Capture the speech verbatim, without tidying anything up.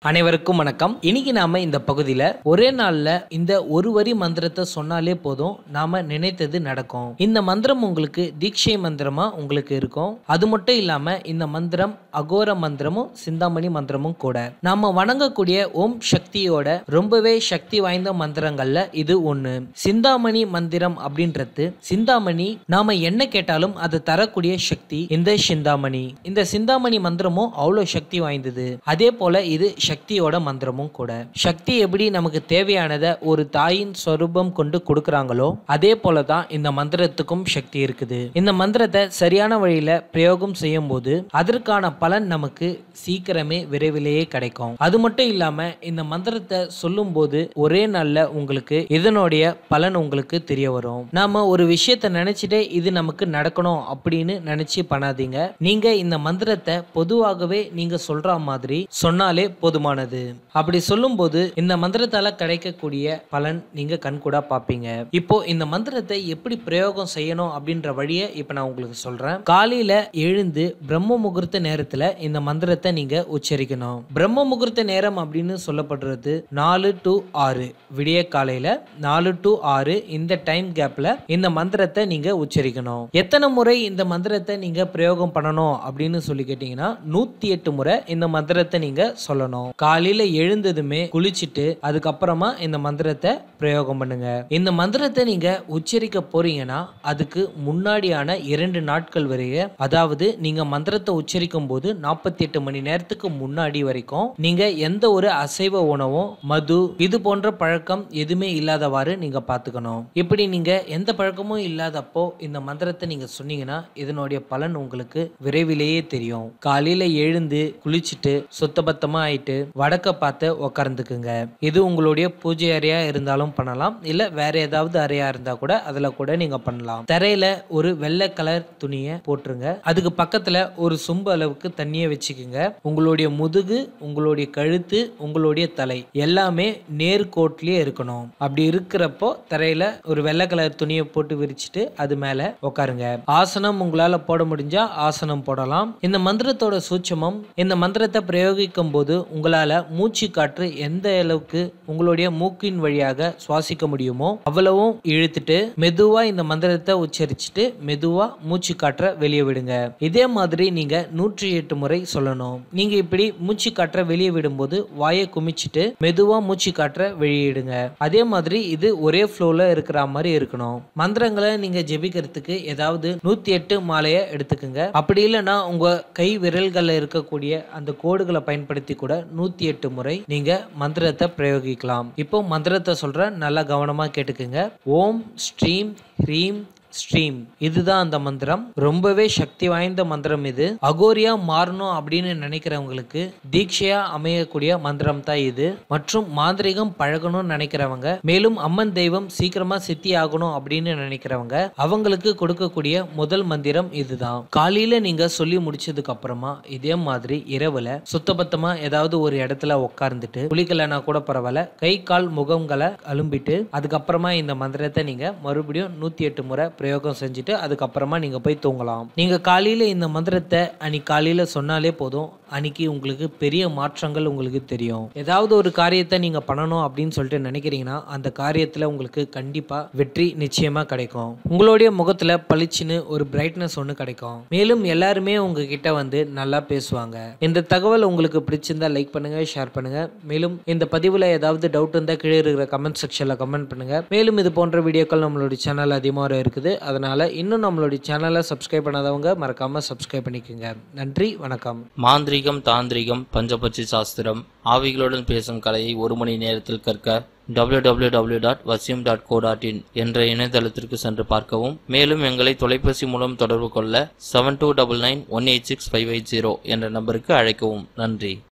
அனைவருக்கும் வணக்கம். இன்னைக்கு நாம இந்த பகுதியில ஒரே நாள்ல இந்த ஒரு வரி மந்திரத்தை சொன்னாலே போதும், நாம நினைத்தது நடக்கும். இந்த மந்திரம் உங்களுக்கு தீட்சை மந்திரமா உங்களுக்கு இருக்கும். அது மட்டும் இல்லாம இந்த மந்திரம் அகோர மந்திரமும் சிந்தாமணி மந்திரமும் கூட. நாம வணங்கக்கூடிய ஓம் சக்தியோட ரொம்பவே சக்தி வாய்ந்த மந்திரங்கள்ல இது ஒண்ணு. சிந்தாமணி மந்திரம் அப்படின்றது, சிந்தாமணி நாம என்ன கேட்டாலும் அது தரக்கூடிய சக்தி இந்த சிந்தாமணி. இந்த சிந்தாமணி மந்திரமும் அவ்வளவு சக்தி வாய்ந்தது. அதே போல இது சக்தியோட மந்திரமும் கூட. சக்தி எப்படி நமக்கு தேவையானதை ஒரு தாயின் ஸ்வரூபம் கொண்டு கொடுக்கறாங்களோ அதே போலதான் இந்த மந்திரத்துக்கும் சக்தி இருக்குது. இந்த மந்திரத்தை சரியான வழியில பிரயோகம் செய்யும் போது அதற்கான பலன் நமக்கு சீக்கிரமே விரைவிலேயே கிடைக்கும். அது மட்டும் இல்லாம இந்த மந்திரத்தை சொல்லும் போது ஒரே நாள்ல உங்களுக்கு இதனுடைய பலன் உங்களுக்கு தெரிய வரும். நாம ஒரு விஷயத்தை நினைச்சிட்டே இது நமக்கு நடக்கணும் அப்படின்னு நினைச்சு பண்ணாதீங்க. நீங்க இந்த மந்திரத்தை பொதுவாகவே நீங்க சொல்ற மாதிரி சொன்னாலே போதுமானது. அப்படி சொல்லும் போது இந்த மந்திரத்தால கிடைக்கக்கூடிய பலன் நீங்க கண்கூடா பாப்பீங்க. இப்போ இந்த மந்திரத்தை எப்படி பிரயோகம் செய்யணும் அப்படின்ற வழியை இப்ப நான் உங்களுக்கு சொல்றேன். காலையில எழுந்து பிரம்ம முகூர்த்த நேரத்துல இந்த மந்திரத்தை நீங்க உச்சரிக்கணும். பிரம்ம முகூர்த்த நேரம் அப்படின்னு சொல்லப்படுறது நாலு டு ஆறு, விடிய காலையில நாலு டு ஆறு இந்த டைம் கேப்ல இந்த மந்திரத்தை நீங்க உச்சரிக்கணும். எத்தனை முறை இந்த மந்திரத்தை நீங்க பிரயோகம் பண்ணணும் அப்படின்னு சொல்லி கேட்டீங்கன்னா நூத்தி எட்டு முறை இந்த மந்திரத்தை நீங்க சொல்லணும். காலையில எழுந்ததுமே குளிச்சுட்டு அதுக்கப்புறமா இந்த மந்திரத்தை பிரயோகம் பண்ணுங்க. இந்த மந்திரத்தை நீங்க உச்சரிக்க போறீங்கன்னா அதுக்கு முன்னாடியான இரண்டு நாட்கள் வரைய, அதாவது நீங்க மந்திரத்தை உச்சரிக்கும் போது நாற்பத்தி எட்டு மணி நேரத்துக்கு முன்னாடி வரைக்கும் நீங்க எந்த ஒரு அசைவ உணவும் மது இது போன்ற பழக்கம் எதுவுமே இல்லாதவாறு நீங்க பாத்துக்கணும். இப்படி நீங்க எந்த பழக்கமும் இல்லாதப்போ இந்த மந்திரத்தை நீங்க சொன்னீங்கன்னா இதனுடைய பலன் உங்களுக்கு விரைவிலேயே தெரியும். காலையில எழுந்து குளிச்சுட்டு சுத்தபத்தமா ஆயிட்டு வடக்க பார்த்து உட்கார்ந்துக்குங்க. இது உங்களுடைய பூஜை அறையா இருந்தாலும் பண்ணலாம், இல்ல வேற ஏதாவது அறையா இருந்தா கூட அதுல கூட நீங்க பண்ணலாம். தரையில ஒரு வெள்ளை கலர் துணியை போட்டுருங்க. அதுக்கு பக்கத்துல ஒரு சொம்பு அளவுக்கு தண்ணியை வச்சுக்குங்க. உங்களுடைய முதுகு, உங்களுடைய கழுத்து, உங்களுடைய தலை எல்லாமே நேர்கோட்டிலேயே இருக்கணும். அப்படி இருக்கிறப்போ தரையில ஒரு வெள்ளை கலர் துணியை போட்டு விரிச்சிட்டு அது மேல உட்காருங்க. ஆசனம் உங்களால போட முடிஞ்சா ஆசனம் போடலாம். இந்த மந்திரத்தோட சூட்சமம், இந்த மந்திரத்தை பிரயோகிக்கும் போது உங்களால மூச்சு காற்று எந்த அளவுக்கு உங்களுடைய மூக்கின் வழியாக சுவாசிக்க முடியுமோ அவ்வளவும் இழுத்துட்டு மெதுவா இந்த மந்திரத்தை உச்சரிச்சுட்டு மெதுவா மூச்சு காற்ற வெளியே விடுங்க. இதே மாதிரி நீங்க நூற்றி எட்டு முறை சொல்லணும். நீங்க இப்படி மூச்சு காற்ற வெளியே விடும்போது வாயை குமிச்சிட்டு மெதுவா மூச்சு காற்ற வெளியிடுங்க. அதே மாதிரி இது ஒரே ஃப்ளோல இருக்கிற மாதிரி இருக்கணும். மந்திரங்களை நீங்க ஜெபிக்கிறதுக்கு ஏதாவது நூத்தி எட்டு மாலையை எடுத்துக்குங்க. அப்படி இல்லைன்னா உங்க கை விரல்கள்ல இருக்கக்கூடிய அந்த கோடுகளை பயன்படுத்தி கூட நூத்தி எட்டு முறை நீங்க மந்திரத்தை பிரயோகிக்கலாம். இப்போ மந்திரத்தை சொல்ற நல்லா கவனமா கேட்டுக்குங்க. ஓம் ஸ்ரீம் ஹ்ரீம் ஸ்ட்ரீம், இதுதான் அந்த மந்திரம். ரொம்பவே சக்தி வாய்ந்த மந்திரம் இது. அகோரியா மாறணும் அப்படின்னு நினைக்கிறவங்களுக்கு தீட்சையா அமையக்கூடிய மந்திரம் தான் இது. மற்றும் மாந்திரிகம் பழகணும்னு நினைக்கிறவங்க, மேலும் அம்மன் தெய்வம் சீக்கிரமா சித்தி ஆகணும் அப்படின்னு நினைக்கிறவங்க அவங்களுக்கு கொடுக்கக்கூடிய முதல் மந்திரம் இதுதான். காலையில நீங்க சொல்லி முடிச்சதுக்கு அப்புறமா இதே மாதிரி இரவுல சுத்தபத்தமா ஏதாவது ஒரு இடத்துல உட்கார்ந்துட்டு, குளிக்கலனா கூட பரவாயில்ல, கை கால் முகங்களை அலும்பிட்டு அதுக்கப்புறமா இந்த மந்திரத்தை நீங்க மறுபடியும் நூத்தி எட்டு முறை பிரயோகம் செஞ்சுட்டு அதுக்கப்புறமா நீங்க போய் தூங்கலாம். நீங்க காலையில இந்த மந்திரத்தை அன்னைக்கு காலையில சொன்னாலே போதும், அன்னைக்கு உங்களுக்கு பெரிய மாற்றங்கள் உங்களுக்கு தெரியும். ஏதாவது ஒரு காரியத்தை நீங்க பண்ணணும் அப்படின்னு சொல்லிட்டு நினைக்கிறீங்கன்னா அந்த காரியத்துல உங்களுக்கு கண்டிப்பா வெற்றி நிச்சயமா கிடைக்கும். உங்களுடைய முகத்துல பளிச்சுன்னு ஒரு பிரைட்னஸ் ஒன்று கிடைக்கும். மேலும் எல்லாருமே உங்ககிட்ட வந்து நல்லா பேசுவாங்க. இந்த தகவல் உங்களுக்கு பிடிச்சிருந்தா லைக் பண்ணுங்க, ஷேர் பண்ணுங்க. மேலும் இந்த பதிவுல ஏதாவது டவுட் இருந்தா கீழே இருக்கிற கமெண்ட் செக்ஷன்ல கமெண்ட் பண்ணுங்க. மேலும் இது போன்ற வீடியோக்கள் நம்மளுடைய சேனல் அதிகமாக இருக்குது. அதனால இன்னும் நம்மளுடைய சேனலை சப்ஸ்கிரைப் பண்ணாதவங்க மறக்காம சப்ஸ்கிரைப் பண்ணிக்கோங்க. நன்றி, வணக்கம். மாந்திரிகம், தாந்திரிகம், பஞ்சபட்சி சாஸ்திரம், ஆவிகளுடன் பேசும் கலையை ஒரு மணி நேரத்தில் கற்க டபிள்யூ டபிள்யூ டபிள்யூ டாட் வசியம் டாட் கோ டாட் இன் என்ற இணையதளத்திற்கு சென்று பார்க்கவும். மேலும் எங்களை தொலைபேசி மூலம் தொடர்பு கொள்ள seven two double nine one eight six five eight zero என்ற நம்பருக்கு அழைக்கவும். நன்றி.